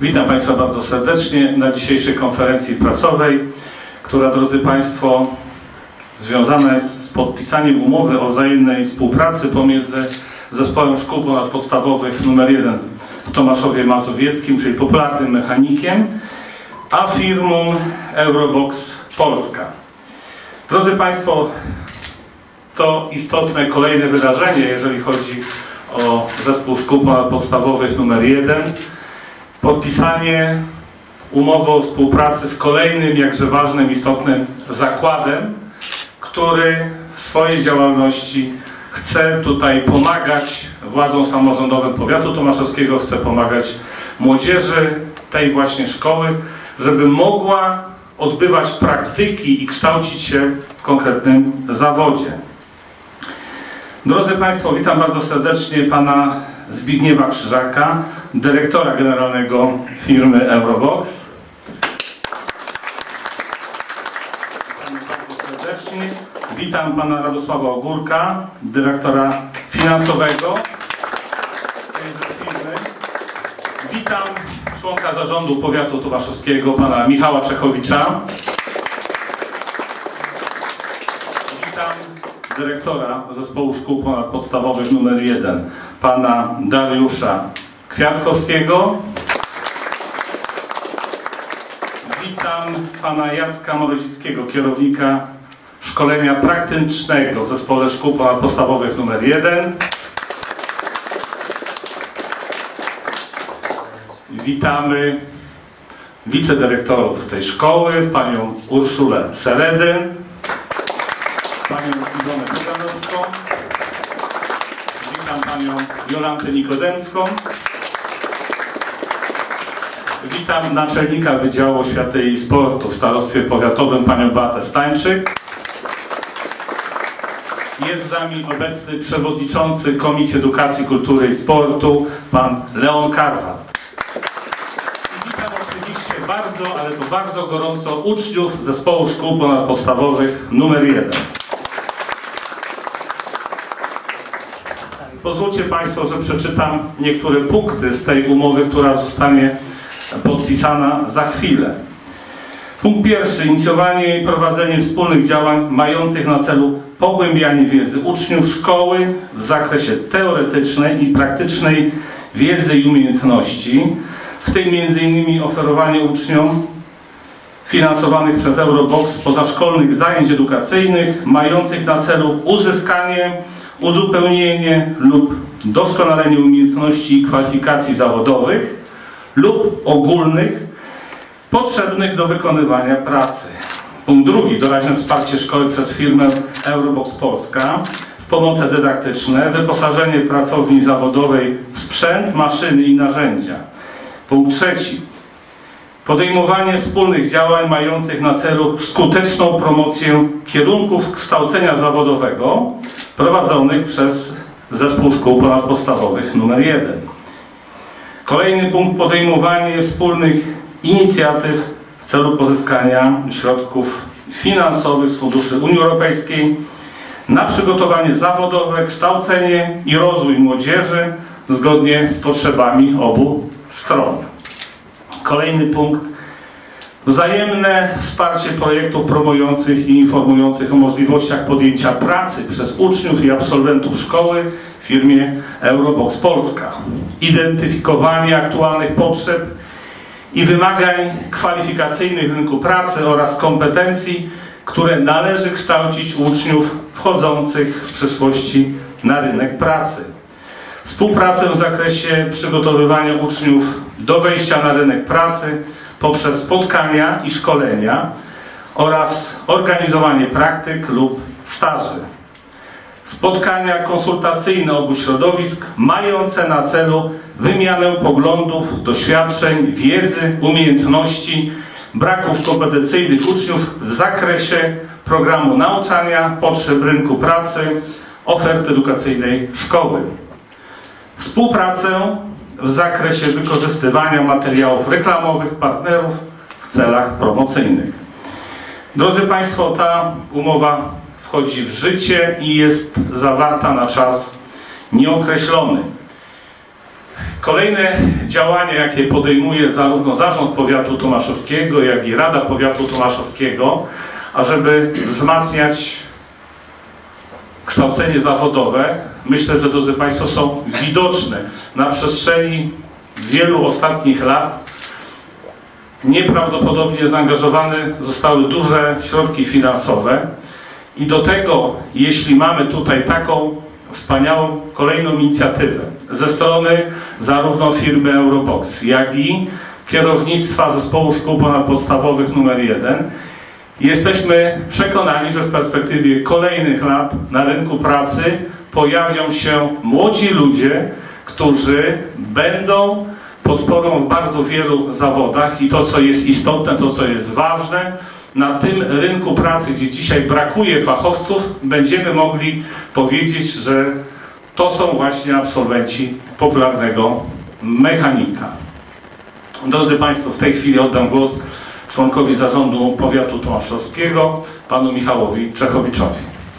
Witam Państwa bardzo serdecznie na dzisiejszej konferencji prasowej, która, drodzy Państwo, związana jest z podpisaniem umowy o wzajemnej współpracy pomiędzy Zespołem Szkół Ponadpodstawowych nr 1 w Tomaszowie Mazowieckim, czyli popularnym mechanikiem, a firmą Eurobox Polska. Drodzy Państwo, to istotne kolejne wydarzenie, jeżeli chodzi o Zespół Szkół Ponadpodstawowych nr 1. Podpisanie umowy o współpracy z kolejnym, jakże ważnym, istotnym zakładem, który w swojej działalności chce tutaj pomagać władzom samorządowym powiatu tomaszowskiego, chce pomagać młodzieży tej właśnie szkoły, żeby mogła odbywać praktyki i kształcić się w konkretnym zawodzie. Drodzy Państwo, witam bardzo serdecznie Pana Zbigniewa Krzyżaka, dyrektora generalnego firmy Eurobox. Witam bardzo serdecznie. Witam Pana Radosława Ogórka, dyrektora finansowego tejże firmy. Witam członka zarządu powiatu tomaszowskiego, Pana Michała Czechowicza. Witam dyrektora Zespołu Szkół Ponadpodstawowych nr 1, Pana Dariusza Kwiatkowskiego. Witam Pana Jacka Mrozickiego, kierownika szkolenia praktycznego w Zespole Szkół Ponadpodstawowych nr 1. Witamy wicedyrektorów tej szkoły, Panią Urszulę Seredyn, Panią Ilonę Buganowską. Witam Panią Jolantę Nikodemską. Witam naczelnika Wydziału Oświaty i Sportu w Starostwie Powiatowym, Panią Beatę Stańczyk. Jest z nami obecny przewodniczący Komisji Edukacji, Kultury i Sportu, Pan Leon Karwat. I witam oczywiście bardzo, ale to bardzo gorąco uczniów Zespołu Szkół Ponadpodstawowych nr 1. Pozwólcie Państwo, że przeczytam niektóre punkty z tej umowy, która zostanie podpisana za chwilę. Punkt pierwszy. Inicjowanie i prowadzenie wspólnych działań mających na celu pogłębianie wiedzy uczniów szkoły w zakresie teoretycznej i praktycznej wiedzy i umiejętności, w tym m.in. oferowanie uczniom finansowanych przez Eurobox pozaszkolnych zajęć edukacyjnych mających na celu uzyskanie, uzupełnienie lub doskonalenie umiejętności i kwalifikacji zawodowych lub ogólnych potrzebnych do wykonywania pracy. Punkt drugi. Doraźne wsparcie szkoły przez firmę Eurobox Polska w pomoce dydaktyczne, wyposażenie pracowni zawodowej w sprzęt, maszyny i narzędzia. Punkt trzeci. Podejmowanie wspólnych działań mających na celu skuteczną promocję kierunków kształcenia zawodowego prowadzonych przez Zespół Szkół Ponadpodstawowych nr 1. Kolejny punkt. Podejmowanie wspólnych inicjatyw w celu pozyskania środków finansowych z funduszy Unii Europejskiej na przygotowanie zawodowe, kształcenie i rozwój młodzieży zgodnie z potrzebami obu stron. Kolejny punkt. Wzajemne wsparcie projektów promujących i informujących o możliwościach podjęcia pracy przez uczniów i absolwentów szkoły w firmie Eurobox Polska. Identyfikowanie aktualnych potrzeb i wymagań kwalifikacyjnych rynku pracy oraz kompetencji, które należy kształcić uczniów wchodzących w przyszłości na rynek pracy. Współpracę w zakresie przygotowywania uczniów do wejścia na rynek pracy poprzez spotkania i szkolenia oraz organizowanie praktyk lub staży. Spotkania konsultacyjne obu środowisk mające na celu wymianę poglądów, doświadczeń, wiedzy, umiejętności, braków kompetencyjnych uczniów w zakresie programu nauczania, potrzeb rynku pracy, oferty edukacyjnej szkoły. Współpracę w zakresie wykorzystywania materiałów reklamowych partnerów w celach promocyjnych. Drodzy Państwo, ta umowa wchodzi w życie i jest zawarta na czas nieokreślony. Kolejne działania, jakie podejmuje zarówno Zarząd Powiatu Tomaszowskiego, jak i Rada Powiatu Tomaszowskiego, ażeby wzmacniać kształcenie zawodowe, myślę, że, drodzy Państwo, są widoczne na przestrzeni wielu ostatnich lat. Nieprawdopodobnie zaangażowane zostały duże środki finansowe i do tego, jeśli mamy tutaj taką wspaniałą kolejną inicjatywę ze strony zarówno firmy Eurobox, jak i kierownictwa Zespołu Szkół Ponadpodstawowych nr 1, jesteśmy przekonani, że w perspektywie kolejnych lat na rynku pracy pojawią się młodzi ludzie, którzy będą podporą w bardzo wielu zawodach i to, co jest istotne, to, co jest ważne, na tym rynku pracy, gdzie dzisiaj brakuje fachowców, będziemy mogli powiedzieć, że to są właśnie absolwenci popularnego mechanika. Drodzy Państwo, w tej chwili oddam głos członkowi Zarządu Powiatu Tomaszowskiego, panu Michałowi Czechowiczowi.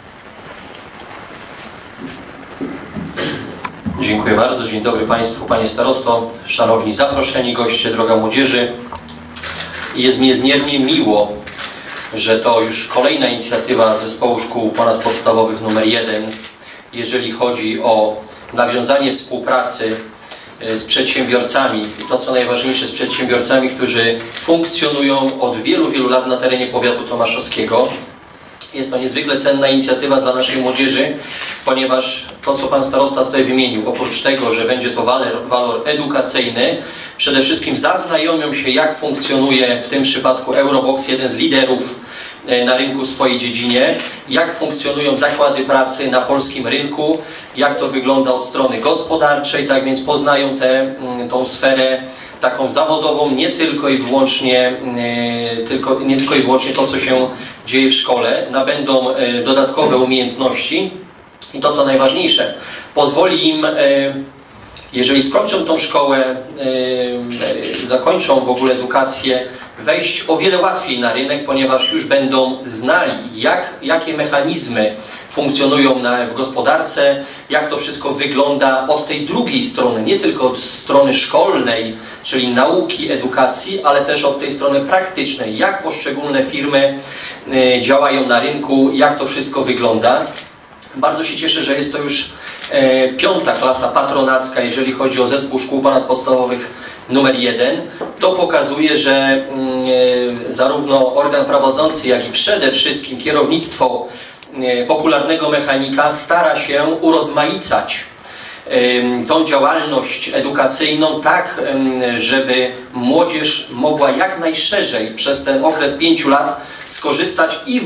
Dziękuję bardzo. Dzień dobry Państwu, Panie Starosto, szanowni zaproszeni goście, droga młodzieży. Jest mi niezmiernie miło, że to już kolejna inicjatywa Zespołu Szkół Ponadpodstawowych nr 1, jeżeli chodzi o nawiązanie współpracy z przedsiębiorcami. To, co najważniejsze, z przedsiębiorcami, którzy funkcjonują od wielu, wielu lat na terenie Powiatu Tomaszowskiego. Jest to niezwykle cenna inicjatywa dla naszej młodzieży, ponieważ to, co Pan Starosta tutaj wymienił, oprócz tego, że będzie to walor edukacyjny, przede wszystkim zaznajomią się, jak funkcjonuje w tym przypadku Eurobox, jeden z liderów na rynku w swojej dziedzinie, jak funkcjonują zakłady pracy na polskim rynku, jak to wygląda od strony gospodarczej, tak więc poznają tą sferę taką zawodową, nie tylko i wyłącznie to, co się dzieje w szkole, nabędą dodatkowe umiejętności i to, co najważniejsze, pozwoli im, jeżeli skończą tą szkołę, zakończą w ogóle edukację, wejść o wiele łatwiej na rynek, ponieważ już będą znali, jakie mechanizmy funkcjonują w gospodarce, jak to wszystko wygląda od tej drugiej strony, nie tylko od strony szkolnej, czyli nauki, edukacji, ale też od tej strony praktycznej, jak poszczególne firmy działają na rynku, jak to wszystko wygląda. Bardzo się cieszę, że jest to już 5. klasa patronacka, jeżeli chodzi o Zespół Szkół Ponadpodstawowych nr 1. To pokazuje, że zarówno organ prowadzący, jak i przede wszystkim kierownictwo popularnego mechanika stara się urozmaicać tą działalność edukacyjną tak, żeby młodzież mogła jak najszerzej przez ten okres 5 lat skorzystać i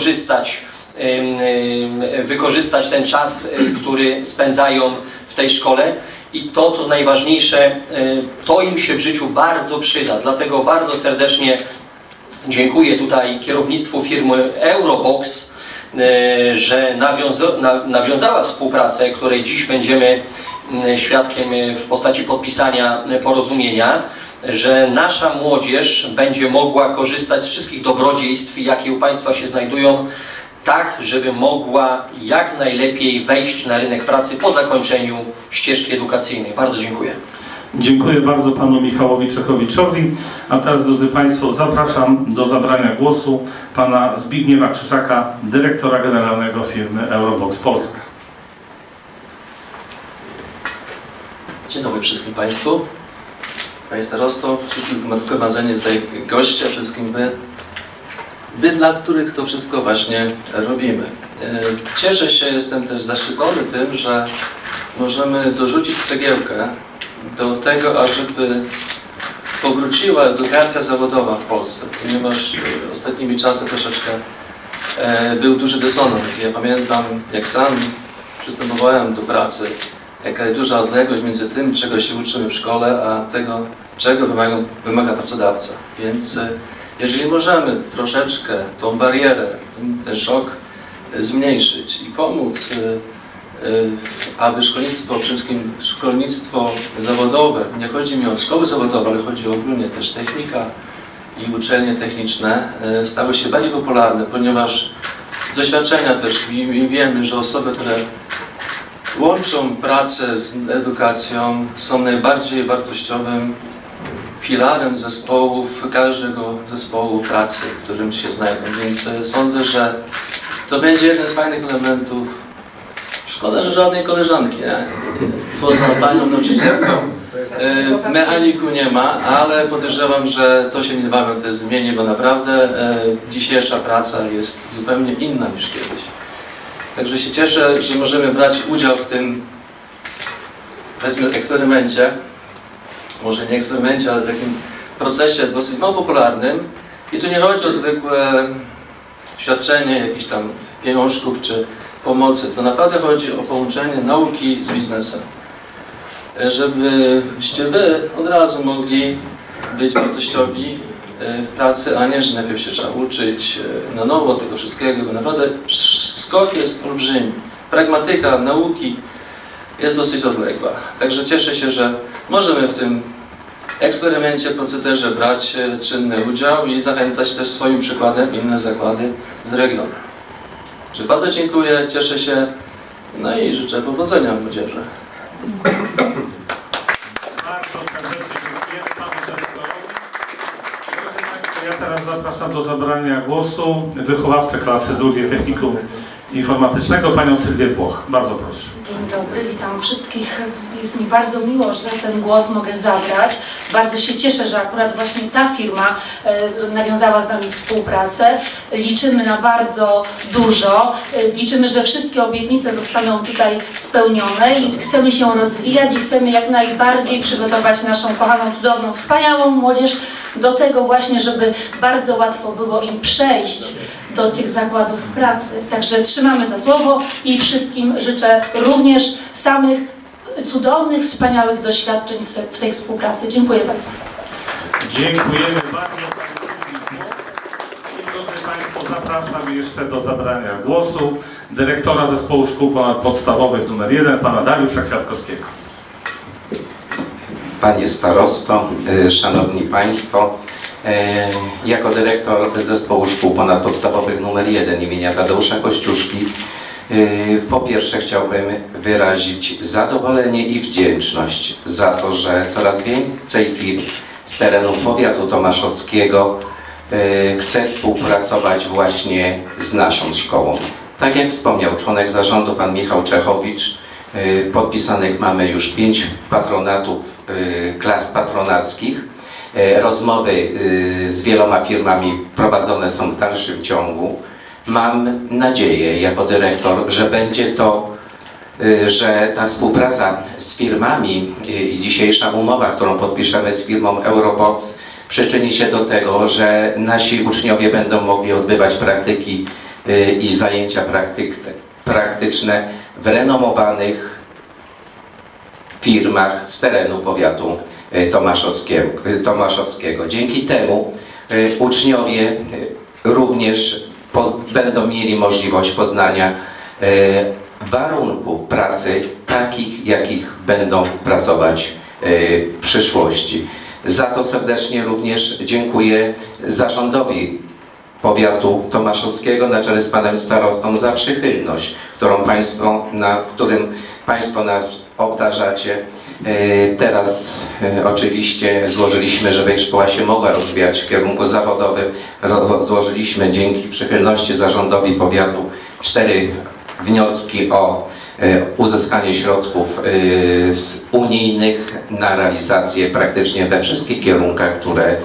wykorzystać ten czas, który spędzają w tej szkole. I to, co najważniejsze, to im się w życiu bardzo przyda. Dlatego bardzo serdecznie dziękuję tutaj kierownictwu firmy Eurobox, że nawiązała współpracę, której dziś będziemy świadkiem w postaci podpisania porozumienia, że nasza młodzież będzie mogła korzystać z wszystkich dobrodziejstw, jakie u Państwa się znajdują, tak, żeby mogła jak najlepiej wejść na rynek pracy po zakończeniu ścieżki edukacyjnej. Bardzo dziękuję. Dziękuję bardzo panu Michałowi Czechowiczowi. A teraz, drodzy Państwo, zapraszam do zabrania głosu pana Zbigniewa Krzyżaka, dyrektora generalnego firmy Eurobox Polska. Dzień dobry wszystkim Państwu. Panie Starosto, wszystkim zgromadzeni tutaj goście, wszystkim wy, dla których to wszystko właśnie robimy. Cieszę się, jestem też zaszczycony tym, że możemy dorzucić cegiełkę do tego, ażeby powróciła edukacja zawodowa w Polsce, ponieważ ostatnimi czasy troszeczkę był duży dysonans. Ja pamiętam, jak sam przystępowałem do pracy, jaka jest duża odległość między tym, czego się uczymy w szkole, a tego, czego wymaga pracodawca. Więc jeżeli możemy troszeczkę tą barierę, ten szok zmniejszyć i pomóc, aby szkolnictwo, przede wszystkim szkolnictwo zawodowe, nie chodzi mi o szkoły zawodowe, ale chodzi ogólnie też technika i uczelnie techniczne, stały się bardziej popularne, ponieważ z doświadczenia też wiemy, że osoby, które łączą pracę z edukacją, są najbardziej wartościowym filarem zespołów, każdego zespołu pracy, w którym się znajdą. Więc sądzę, że to będzie jeden z fajnych elementów. Szkoda, że żadnej koleżanki, nie? Poza panią nauczycielką. W mechaniku nie ma, ale podejrzewam, że to się niebawem też zmieni, bo naprawdę dzisiejsza praca jest zupełnie inna niż kiedyś. Także się cieszę, że możemy brać udział w tym, powiedzmy, eksperymencie. Może nie eksperymencie, ale w takim procesie dosyć mało popularnym. I tu nie chodzi o zwykłe świadczenie jakichś tam pieniążków czy pomocy. To naprawdę chodzi o połączenie nauki z biznesem. Żebyście wy od razu mogli być wartościowi w pracy, a nie, że najpierw się trzeba uczyć na nowo tego wszystkiego, bo naprawdę skok jest olbrzymi. Pragmatyka nauki jest dosyć odległa. Także cieszę się, że możemy w tym eksperymencie, procederze brać czynny udział i zachęcać też swoim przykładem inne zakłady z regionu. Także bardzo dziękuję, cieszę się, no i życzę powodzenia młodzieży. Bardzo serdecznie dziękuję panu dyrektorowi. Drodzy Państwo, ja teraz zapraszam do zabrania głosu wychowawcę klasy drugiej Technikum Informatycznego, panią Sylwię Płoch. Bardzo proszę. Dzień dobry, witam wszystkich. Jest mi bardzo miło, że ten głos mogę zabrać. Bardzo się cieszę, że akurat właśnie ta firma nawiązała z nami współpracę. Liczymy na bardzo dużo. Liczymy, że wszystkie obietnice zostaną tutaj spełnione i chcemy się rozwijać i chcemy jak najbardziej przygotować naszą kochaną, cudowną, wspaniałą młodzież do tego właśnie, żeby bardzo łatwo było im przejść do tych zakładów pracy. Także trzymamy za słowo i wszystkim życzę również samych cudownych, wspaniałych doświadczeń w tej współpracy. Dziękuję bardzo. Dziękujemy bardzo panu Sylwii. I drodzy Państwo, zapraszam jeszcze do zabrania głosu dyrektora Zespołu Szkół Ponadpodstawowych nr 1, pana Dariusza Kwiatkowskiego. Panie Starosto, Szanowni Państwo, jako dyrektor Zespołu Szkół Ponadpodstawowych nr 1 imienia Tadeusza Kościuszki po pierwsze chciałbym wyrazić zadowolenie i wdzięczność za to, że coraz więcej firm z terenu powiatu tomaszowskiego chce współpracować właśnie z naszą szkołą. Tak jak wspomniał członek zarządu pan Michał Czechowicz, podpisanych mamy już 5 patronatów klas patronackich. Rozmowy z wieloma firmami prowadzone są w dalszym ciągu. Mam nadzieję jako dyrektor, że będzie to, że ta współpraca z firmami i dzisiejsza umowa, którą podpiszemy z firmą Eurobox, przyczyni się do tego, że nasi uczniowie będą mogli odbywać praktyki i zajęcia praktyczne w renomowanych firmach z terenu powiatu tomaszowskiego. Dzięki temu uczniowie również będą mieli możliwość poznania warunków pracy takich, jakich będą pracować w przyszłości. Za to serdecznie również dziękuję zarządowi powiatu tomaszowskiego na czele z panem starostą za przychylność, którym Państwo nas obdarzacie. Teraz oczywiście złożyliśmy, żeby szkoła się mogła rozwijać w kierunku zawodowym, złożyliśmy dzięki przychylności zarządowi powiatu 4 wnioski o uzyskanie środków unijnych na realizację praktycznie we wszystkich kierunkach, które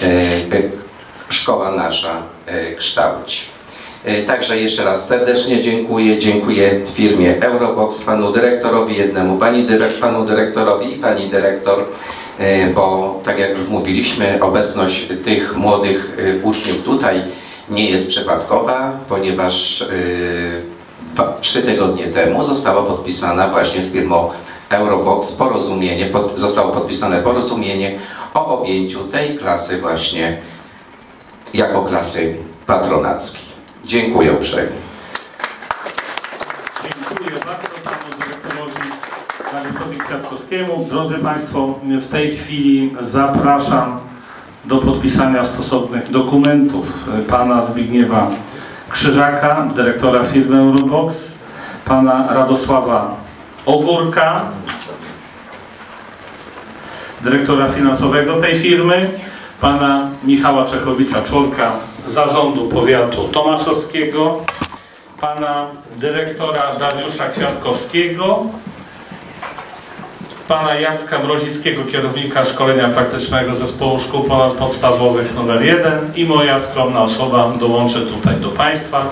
szkoła nasza kształci. Także jeszcze raz serdecznie dziękuję. Dziękuję firmie Eurobox, panu dyrektorowi jednemu, panu dyrektorowi i pani dyrektor, bo tak jak już mówiliśmy, obecność tych młodych uczniów tutaj nie jest przypadkowa, ponieważ 3 tygodnie temu zostało podpisane właśnie z firmą Eurobox zostało podpisane porozumienie o objęciu tej klasy właśnie jako klasy patronackiej. Dziękuję uprzejmie. Dziękuję bardzo panu dyrektorowi Dariuszowi Kwiatkowskiemu. Drodzy Państwo, w tej chwili zapraszam do podpisania stosownych dokumentów pana Zbigniewa Krzyżaka, dyrektora firmy Eurobox, pana Radosława Ogórka, dyrektora finansowego tej firmy, pana Michała Czechowicza, członka zarządu powiatu tomaszowskiego, pana dyrektora Dariusza Kwiatkowskiego, pana Jacka Mrozickiego, kierownika szkolenia praktycznego Zespołu Szkół Ponadpodstawowych nr 1 i moja skromna osoba dołączę tutaj do Państwa.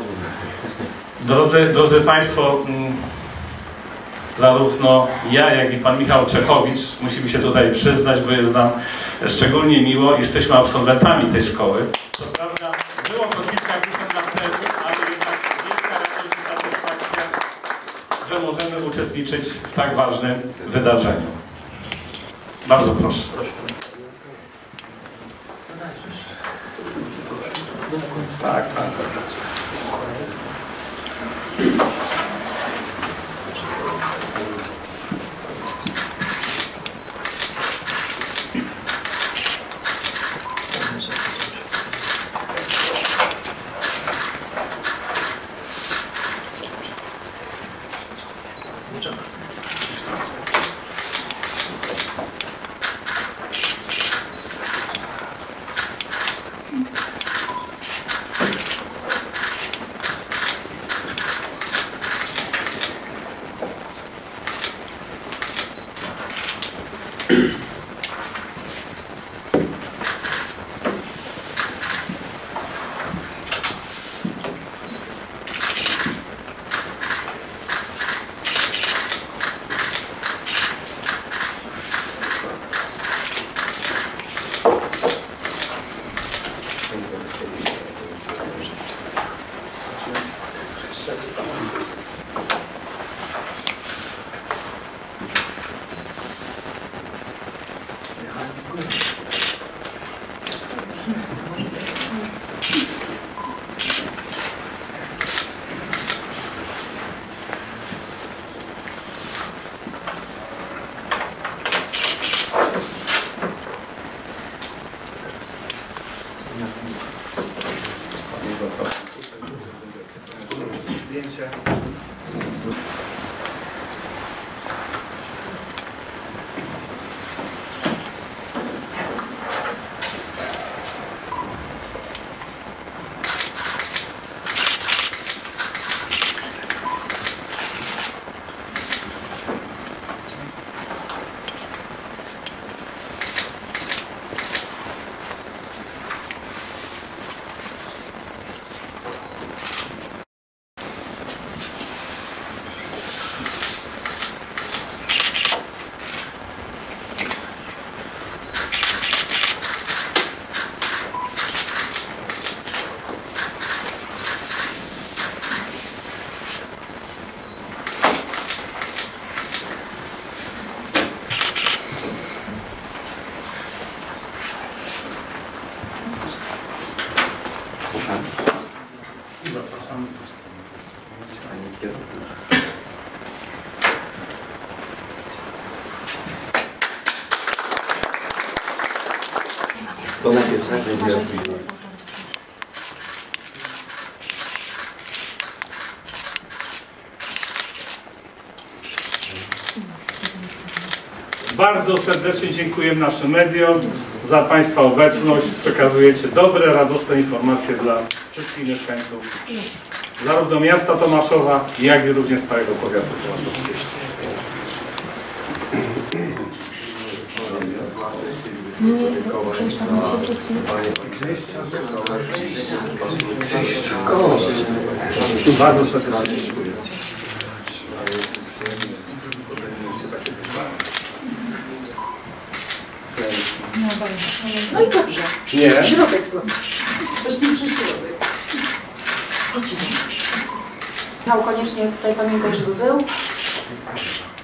Drodzy Państwo, zarówno ja, jak i pan Michał Czechowicz, musimy się tutaj przyznać, bo jest nam szczególnie miło, jesteśmy absolwentami tej szkoły. Co prawda było to kilkadziesiąt lat temu, ale jednak wielka radość i satysfakcja, że możemy uczestniczyć w tak ważnym wydarzeniu. Bardzo proszę. Tak. To najpierw tak będzie. Bardzo serdecznie dziękujemy naszym mediom za Państwa obecność. Przekazujecie dobre, radosne informacje dla wszystkich mieszkańców zarówno miasta Tomaszowa, jak i również całego powiatu tomaszowskiego. Bardzo serdecznie dziękuję. No i dobrze. Nie. Środek złapał. Michał, koniecznie tutaj pamiętaj, żeby był.